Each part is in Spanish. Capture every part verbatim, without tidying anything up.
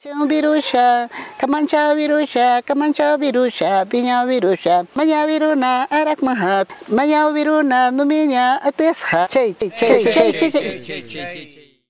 Virusha, Kamancha Virusha, Kamancha Virusha, Piña Virusha, Maya Viruna, Arak Mahat, Maya Viruna, Numiña, Atesha, Che, Che, Che, Che, Che.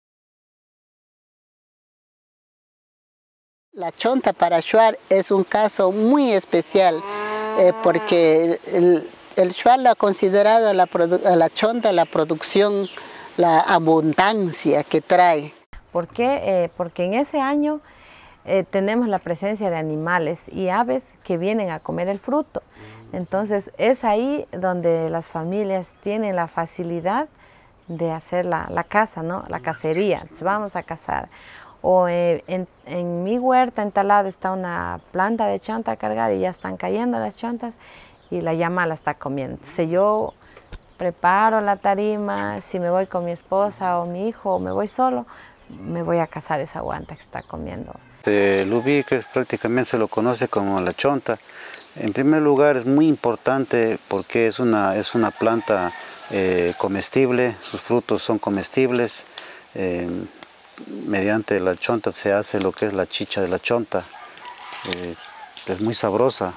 La chonta para shuar es un caso muy especial eh, porque el, el shuar lo ha considerado a la, a la chonta la producción, la abundancia que trae. ¿Por qué? Eh, porque en ese año eh, tenemos la presencia de animales y aves que vienen a comer el fruto. Entonces es ahí donde las familias tienen la facilidad de hacer la, la caza, ¿no? La cacería. Entonces vamos a cazar. O eh, en, en mi huerta, en tal lado, está una planta de chonta cargada y ya están cayendo las chontas y la llama la está comiendo. Entonces yo preparo la tarima, si me voy con mi esposa o mi hijo o me voy solo, me voy a cazar esa guanta que está comiendo. El ubí, que prácticamente se lo conoce como la chonta, en primer lugar es muy importante porque es una, es una planta eh, comestible, sus frutos son comestibles. Eh, mediante la chonta se hace lo que es la chicha de la chonta, eh, es muy sabrosa.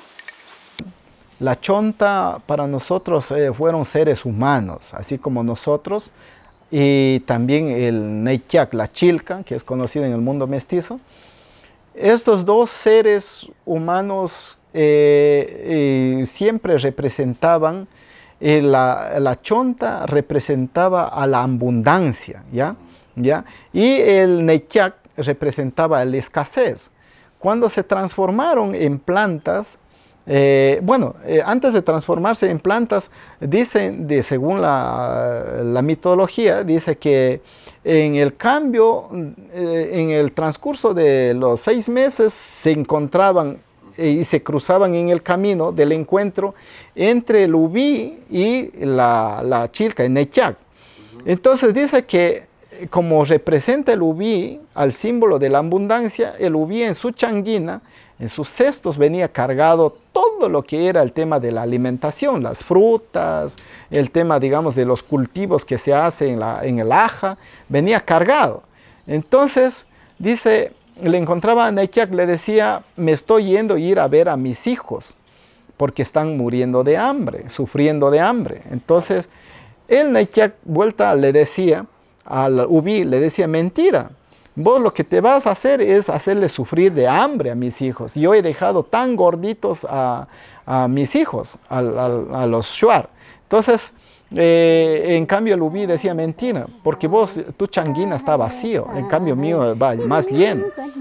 La chonta para nosotros eh, fueron seres humanos, así como nosotros, y también el Neychac, la chilca, que es conocida en el mundo mestizo. Estos dos seres humanos eh, eh, siempre representaban, eh, la, la chonta representaba a la abundancia, ¿ya? ¿Ya? Y el Neychac representaba la escasez. Cuando se transformaron en plantas, Eh, bueno, eh, antes de transformarse en plantas, dicen, de, según la, la mitología, dice que en el cambio, eh, en el transcurso de los seis meses, se encontraban eh, y se cruzaban en el camino del encuentro entre el ubí y la, la chilca, el Neychac. Entonces dice que como representa el ubí al símbolo de la abundancia, el ubí en su changuina, en sus cestos venía cargado todo lo que era el tema de la alimentación, las frutas, el tema, digamos, de los cultivos que se hacen en, la, en el aja, venía cargado. Entonces, dice, le encontraba a Neychac, le decía, me estoy yendo a ir a ver a mis hijos, porque están muriendo de hambre, sufriendo de hambre. Entonces, el Neychac, vuelta, le decía, al ubí, le decía, mentira. Vos lo que te vas a hacer es hacerle sufrir de hambre a mis hijos. Yo he dejado tan gorditos a, a mis hijos, a, a, a los shuar. Entonces, eh, en cambio el ubí decía mentira, porque vos, tu changuina está vacío, en cambio mío va más lleno.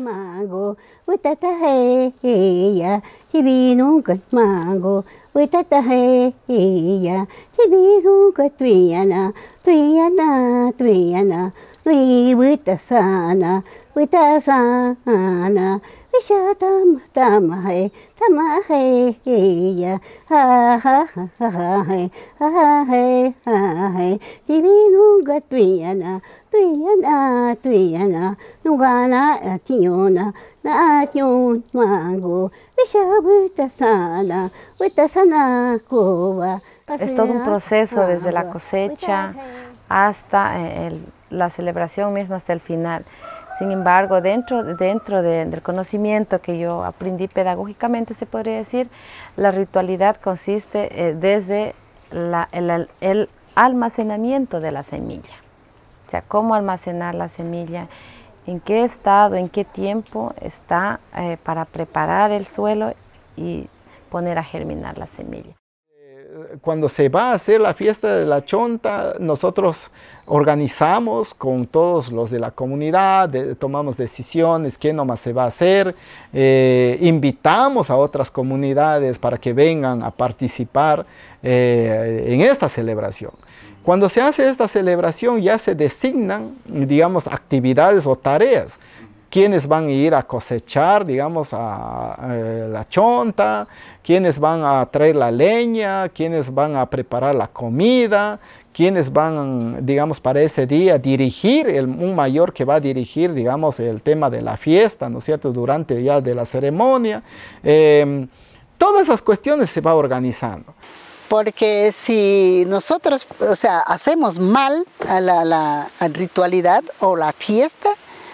Tui vitasana, vitasana, vishatam tamahe, tamahe, ya, ha ha ha ha ha ha ha ha, divino gatuiana, tuiana, tuiana, nugana tiona, na tion mango, vishavitasana, vitasana kova. Es todo un proceso desde la cosecha hasta el la celebración misma hasta el final. Sin embargo, dentro, dentro de, del conocimiento que yo aprendí pedagógicamente, se podría decir, la ritualidad consiste eh, desde la, el, el almacenamiento de la semilla. O sea, cómo almacenar la semilla, en qué estado, en qué tiempo está eh, para preparar el suelo y poner a germinar la semilla. Cuando se va a hacer la fiesta de la chonta, nosotros organizamos con todos los de la comunidad, de, tomamos decisiones, qué nomás se va a hacer, eh, invitamos a otras comunidades para que vengan a participar eh, en esta celebración. Cuando se hace esta celebración ya se designan, digamos, actividades o tareas. Quienes van a ir a cosechar, digamos, a, a la chonta, quienes van a traer la leña, quienes van a preparar la comida, quienes van, digamos, para ese día dirigir, el, un mayor que va a dirigir, digamos, el tema de la fiesta, ¿no es cierto?, durante ya de la ceremonia. Eh, todas esas cuestiones se va organizando. Porque si nosotros, o sea, hacemos mal a la, la a ritualidad o la fiesta,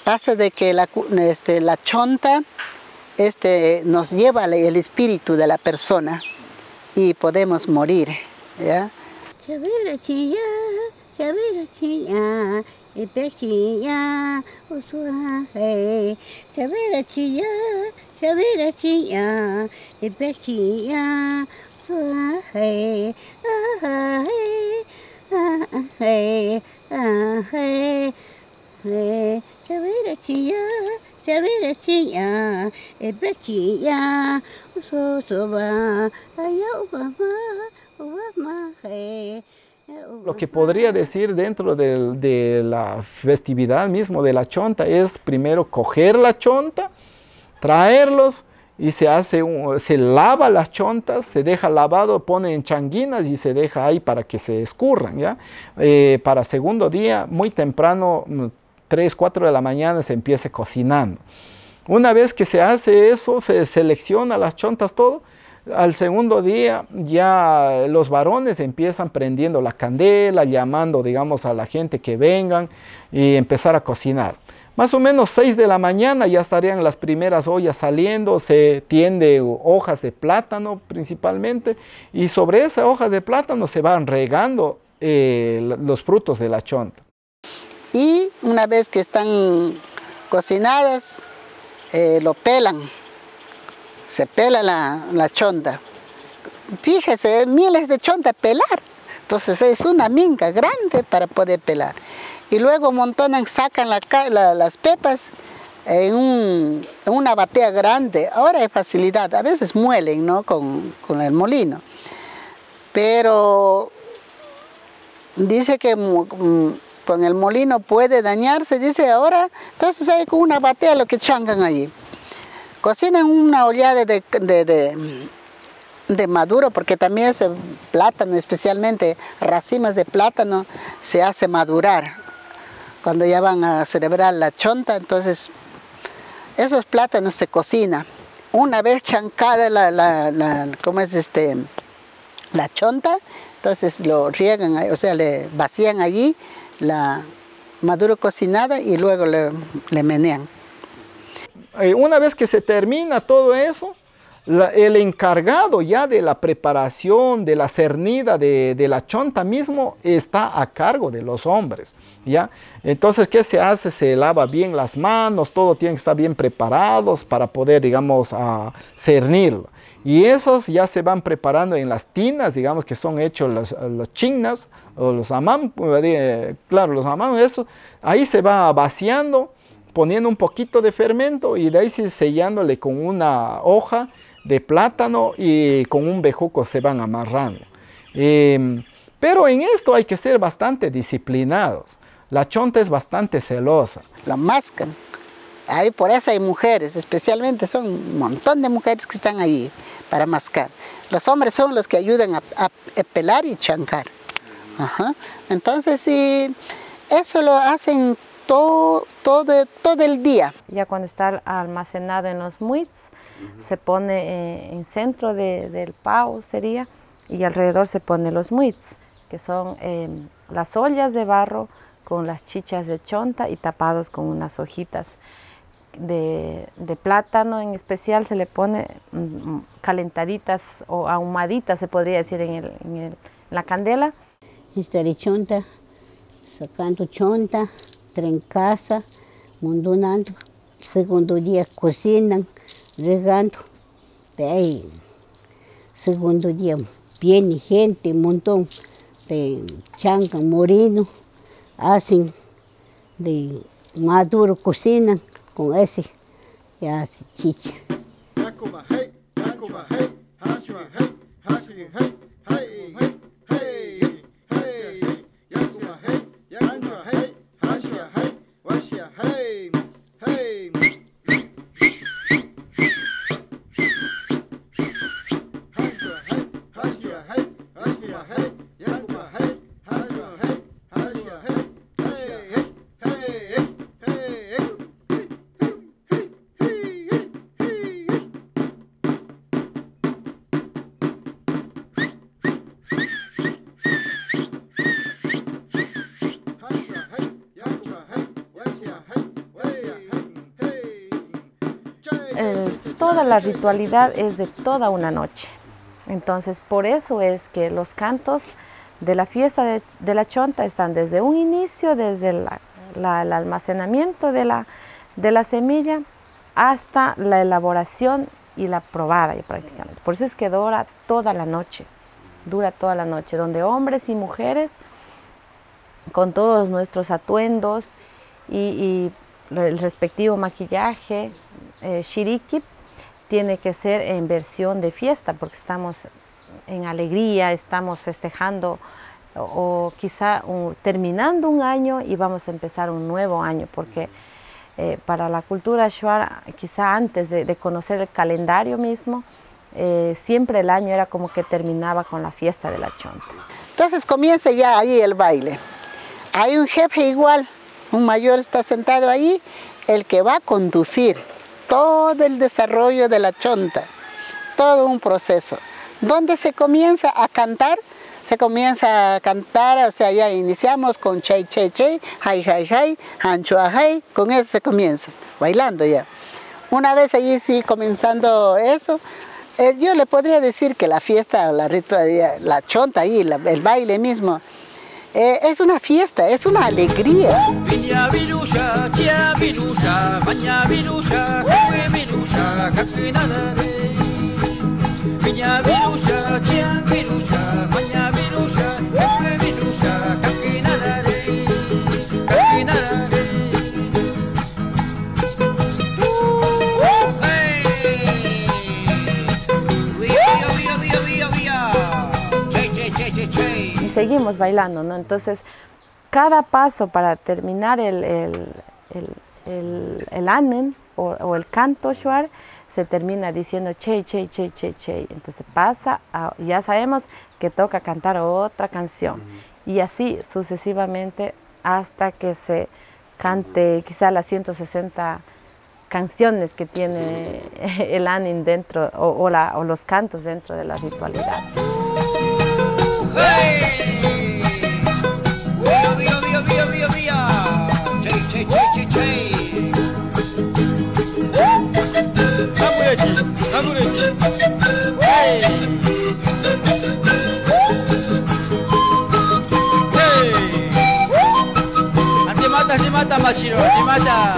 Pasa de que la, este, la chonta este, nos lleva el espíritu de la persona y podemos morir, ¿ya? Chavira chilla, chavira chilla, epe chilla, usuaje. Chavira chilla, chavira chilla, epe chilla, usuaje. Aje, aje, aje, aje. Chavira chilla, chavira chilla, epe chilla, usuaje. Ayaw baba. Lo que podría decir dentro de, de la festividad mismo de la chonta es primero coger la chonta, traerlos y se hace un, se lava las chontas, se deja lavado, pone en changuinas y se deja ahí para que se escurran, ¿ya? Eh, para segundo día, muy temprano, tres, cuatro de la mañana se empieza cocinando. Una vez que se hace eso, se selecciona las chontas todo. Al segundo día ya los varones empiezan prendiendo la candela, llamando, digamos, a la gente que vengan y empezar a cocinar. Más o menos seis de la mañana ya estarían las primeras ollas saliendo, se tiende hojas de plátano principalmente y sobre esas hojas de plátano se van regando eh, los frutos de la chonta. Y una vez que están cocinadas, eh, lo pelan. Se pela la, la chonta. Fíjese, miles de chonta a pelar. Entonces es una minga grande para poder pelar. Y luego montonan, sacan la, la, las pepas en, un, en una batea grande. Ahora hay facilidad, a veces muelen, ¿no? con, con el molino. Pero dice que con el molino puede dañarse, dice ahora, entonces hay con una batea lo que changan allí. Cocinan una ollada de, de, de, de maduro, porque también ese plátano, especialmente racimos de plátano, se hace madurar. Cuando ya van a celebrar la chonta, entonces esos plátanos se cocinan. Una vez chancada la, la, la, ¿cómo es este? la chonta, entonces lo riegan, o sea, le vacían allí la maduro cocinada y luego le, le menean. Una vez que se termina todo eso, la, el encargado ya de la preparación, de la cernida de, de la chonta mismo, está a cargo de los hombres, ¿ya? Entonces, ¿qué se hace? Se lava bien las manos, todo tiene que estar bien preparados para poder, digamos, a cernirlo. Y esos ya se van preparando en las tinas, digamos, que son hechos los, los chinas, o los amam, claro, los amam, eso, ahí se va vaciando, poniendo un poquito de fermento y de ahí sí sellándole con una hoja de plátano y con un bejuco se van amarrando. Eh, pero en esto hay que ser bastante disciplinados. La chonta es bastante celosa. La mascan. Ahí por eso hay mujeres, especialmente son un montón de mujeres que están allí para mascar. Los hombres son los que ayudan a, a, a pelar y chancar. Ajá. Entonces, sí, eso lo hacen Todo, todo, todo el día. Ya cuando está almacenado en los muits, uh-huh. se pone eh, en centro de, del pao sería, y alrededor se pone los muits, que son eh, las ollas de barro con las chichas de chonta y tapados con unas hojitas de, de plátano. En especial se le pone mm, calentaditas o ahumaditas, se podría decir, en, el, en, el, en la candela. Esta de chonta, sacando chonta, en casa, mondonando, segundo día cocinan, regando, de ahí, segundo día viene gente, un montón de changa, morino, hacen de maduro, cocinan con ese, y hace chicha. eh, toda la ritualidad es de toda una noche. Entonces, por eso es que los cantos de la fiesta de, de la chonta están desde un inicio, desde la, la, el almacenamiento de la, de la semilla hasta la elaboración y la probada ya prácticamente. Por eso es que dura toda la noche, dura toda la noche, donde hombres y mujeres con todos nuestros atuendos y, y el respectivo maquillaje, eh, shiriki, tiene que ser en versión de fiesta porque estamos en alegría, estamos festejando o, o quizá un, terminando un año y vamos a empezar un nuevo año porque eh, para la cultura shuar, quizá antes de, de conocer el calendario mismo, eh, siempre el año era como que terminaba con la fiesta de la chonta. Entonces comienza ya ahí el baile. Hay un jefe igual, un mayor está sentado ahí, el que va a conducir todo el desarrollo de la chonta, todo un proceso. Donde se comienza a cantar, se comienza a cantar, o sea, ya iniciamos con chay, chay, chay, hay, hay, hay, hancho, hay, con eso se comienza, bailando ya. Una vez allí sí, comenzando eso, eh, yo le podría decir que la fiesta, la ritualidad, la chonta ahí, la, el baile mismo, Eh, es una fiesta, es una alegría. Y seguimos bailando, ¿no? Entonces, cada paso para terminar el, el, el, el, el anen o, o el canto shuar se termina diciendo che, che, che, che, che. Entonces pasa, a, ya sabemos que toca cantar otra canción. Y así sucesivamente hasta que se cante quizá las ciento sesenta canciones que tiene el anen dentro o, o, la, o los cantos dentro de la ritualidad. Hey! Via, via, via, via, via. Chay, chay, chay, chay, chay. Amurechi, amurechi. Hey! Hey! Hachimata, hachimata, Mashiro, hachimata.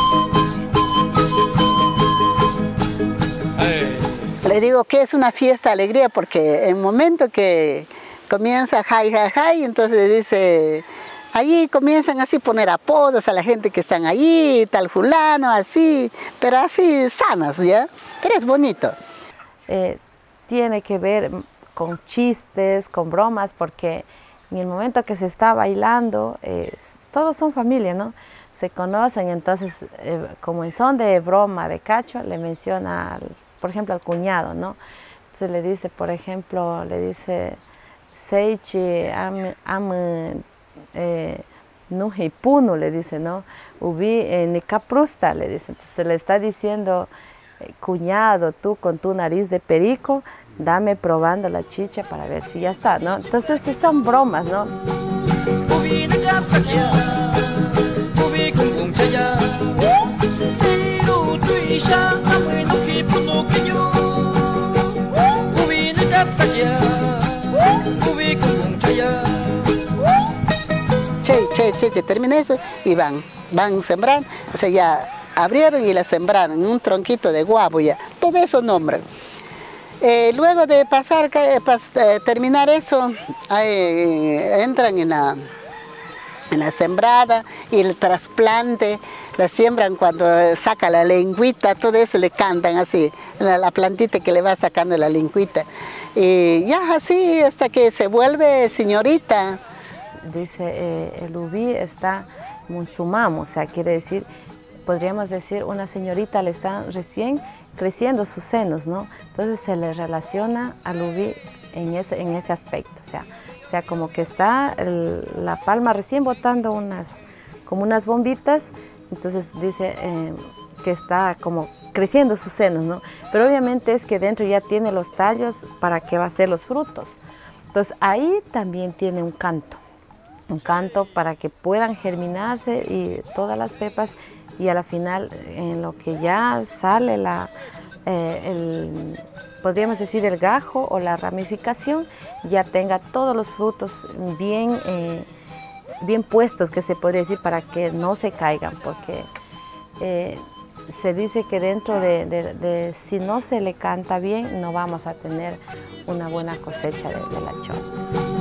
Hey! Le digo que es una fiesta, alegría, porque en el momento que comienza jai, jai, jai, entonces dice, allí comienzan así a poner apodos a la gente que están allí, tal fulano, así, pero así sanas, ¿ya? Pero es bonito. Eh, tiene que ver con chistes, con bromas, porque en el momento que se está bailando, eh, todos son familia, ¿no? Se conocen, entonces, eh, como en son de broma, de cacho, le menciona, al, por ejemplo, al cuñado, ¿no? Entonces le dice, por ejemplo, le dice... Seichi, am, am, eh, no hipuno, le dice, ¿no? Ubi, eh, ni caprusta, le dice. Entonces le está diciendo, eh, cuñado, tú con tu nariz de perico, dame probando la chicha para ver si ya está, ¿no? Entonces sí son bromas, ¿no? Che, che, che, che, termina eso y van, van sembrando, o sea, ya abrieron y la sembraron en un tronquito de guabo ya, todo eso nombran. Eh, luego de pasar, pas, eh, terminar eso, eh, entran en la, en la sembrada y el trasplante, la siembran cuando saca la lengüita, todo eso le cantan así, la, la plantita que le va sacando la lengüita. Y ya así hasta que se vuelve señorita. Dice, eh, el ubí está muchumamo, o sea, quiere decir, podríamos decir, una señorita le están recién creciendo sus senos, ¿no? Entonces se le relaciona al ubí en ese, en ese aspecto, o sea, o sea como que está el, la palma recién botando unas, como unas bombitas, entonces dice eh, que está como creciendo sus senos, ¿no? Pero obviamente es que dentro ya tiene los tallos para que va a ser los frutos. Entonces ahí también tiene un canto, un canto para que puedan germinarse y todas las pepas y a la final en lo que ya sale la, eh, el, podríamos decir el gajo o la ramificación, ya tenga todos los frutos bien, eh, bien puestos, que se podría decir, para que no se caigan, porque eh, se dice que dentro de, de, de, si no se le canta bien, no vamos a tener una buena cosecha de, de la chonta.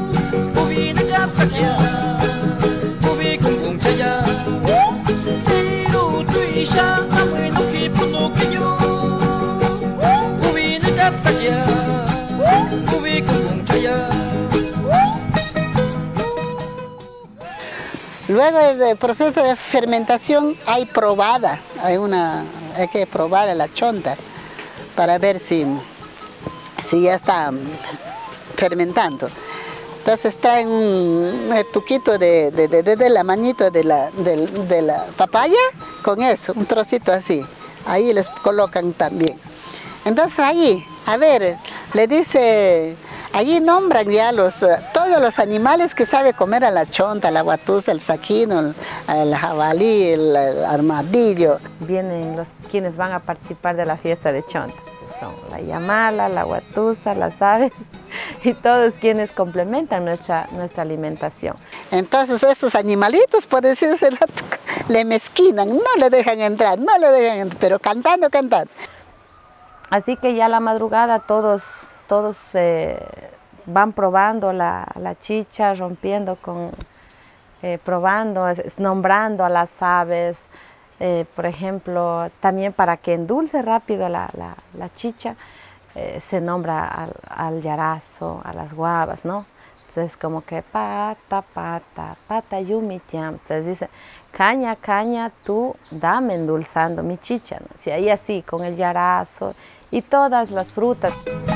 Luego del proceso de fermentación hay probada, hay, una, hay que probar la chonta para ver si, si ya está fermentando. Entonces traen un, un tuquito de, de, de, de, de la manito de la, de, de la papaya, con eso, un trocito así, ahí les colocan también. Entonces ahí, a ver, le dice, allí nombran ya los, todos los animales que sabe comer a la chonta, la guatusa, el saquino, el, el jabalí, el, el armadillo. Vienen los quienes van a participar de la fiesta de chonta. Son la yamala, la guatusa, las aves y todos quienes complementan nuestra, nuestra alimentación. Entonces esos animalitos, por decirse, le mezquinan, no le dejan entrar, no le dejan entrar, pero cantando, cantando. Así que ya a la madrugada todos, todos eh, van probando la, la chicha, rompiendo con, eh, probando, nombrando a las aves. Eh, por ejemplo, también para que endulce rápido la, la, la chicha, eh, se nombra al, al yarazo, a las guavas, ¿no? Entonces como que pata, pata, pata yumitiam. Entonces dice, caña, caña, tú dame endulzando mi chicha, ¿no? Si ahí así, con el yarazo y todas las frutas.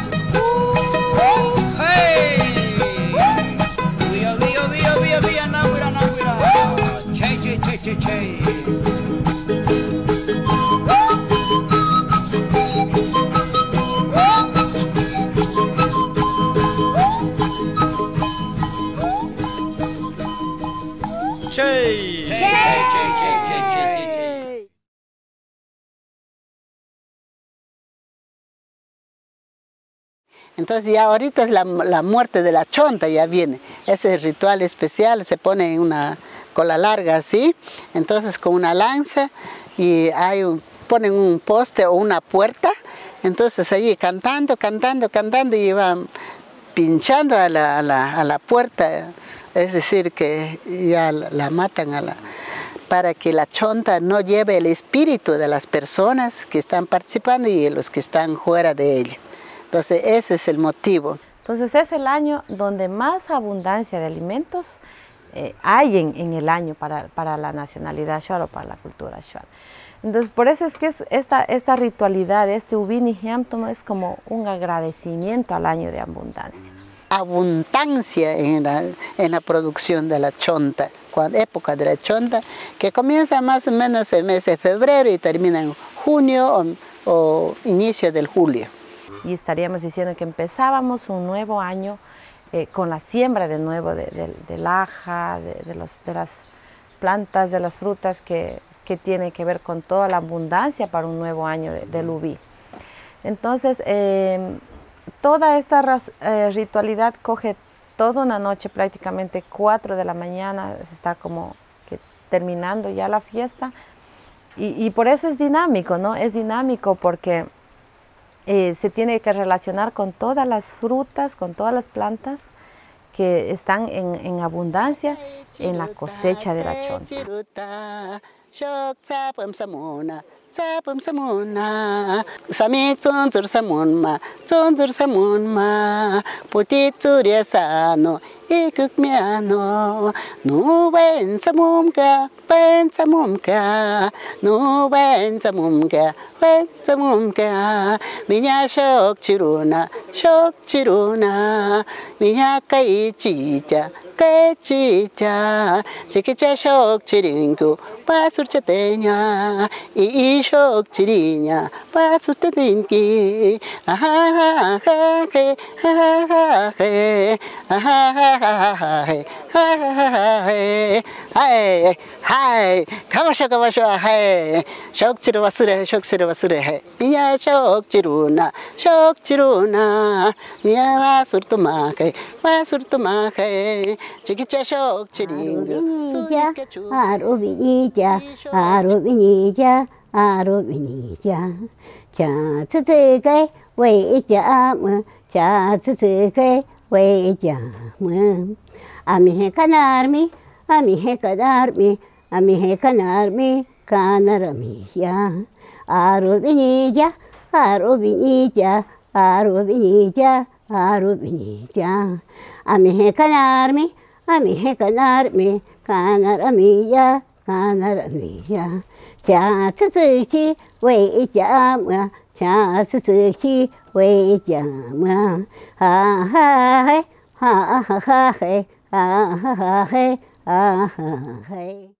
Hey! Via, via, via, via, via, naguira, naguira. Che, che, che, che, che. Che, che, che, che, che, che. Entonces ya ahorita es la, la muerte de la chonta, ya viene. Ese ritual especial, se pone en una cola larga así, entonces con una lanza y hay un, ponen un poste o una puerta, entonces allí cantando, cantando, cantando y van pinchando a la, a la, a la puerta, es decir que ya la, la matan a la, para que la chonta no lleve el espíritu de las personas que están participando y los que están fuera de ella. Entonces ese es el motivo. Entonces es el año donde más abundancia de alimentos eh, hay en, en el año para, para la nacionalidad shuar o para la cultura shuar. Entonces por eso es que es esta, esta ritualidad, este ubini hiamtono es como un agradecimiento al año de abundancia. Abundancia en la, en la producción de la chonta, cuando, época de la chonta, que comienza más o menos el mes de febrero y termina en junio o, o inicio del julio. Y estaríamos diciendo que empezábamos un nuevo año eh, con la siembra de nuevo de, de, de laja, de, de, los, de las plantas, de las frutas que, que tiene que ver con toda la abundancia para un nuevo año de, del ubí. Entonces, eh, toda esta eh, ritualidad coge toda una noche, prácticamente cuatro de la mañana, se está como que terminando ya la fiesta. Y, y por eso es dinámico, ¿no? Es dinámico porque Eh, se tiene que relacionar con todas las frutas, con todas las plantas que están en, en abundancia en la cosecha de la chonta. Sapum samuna, samik tuntur samunma, tuntur samunma, putituria sano, ikukmiano, nu ven samumka, ven samumka, nu ven samumka, ven samumka, minya shok chiruna, shok chiruna, minya kai chicha, kai chicha, chikicha shok chiringu, pasur chatenya, i chi shok chirinya pa su te tin ki ha ha ha he ha ha he ha ha ha he ha he hai hai kamasho kamasho hai shok chiru wasure shok chiru wasure hai nya shok chiruna shok chiruna nya wa surtuma kai wa surtuma kai chikicha shok chiringu aro vinija aro vinija aro vinija cha tsu tsu kai wei cha mu cha tsu tsu kai wei cha mu ami he kanarmi ami he kanarmi ami he kanarmi kanarmi ya aro vinija aro vinija aro vinija aro vinija ami he kanarmi ami he kanarmi kanaramiya kanaramiya cha tsu tsu chi wei cha mu cha tsu tsu chi wei cha mu ha ha he ha ha ha he ha ha ha he ha ha he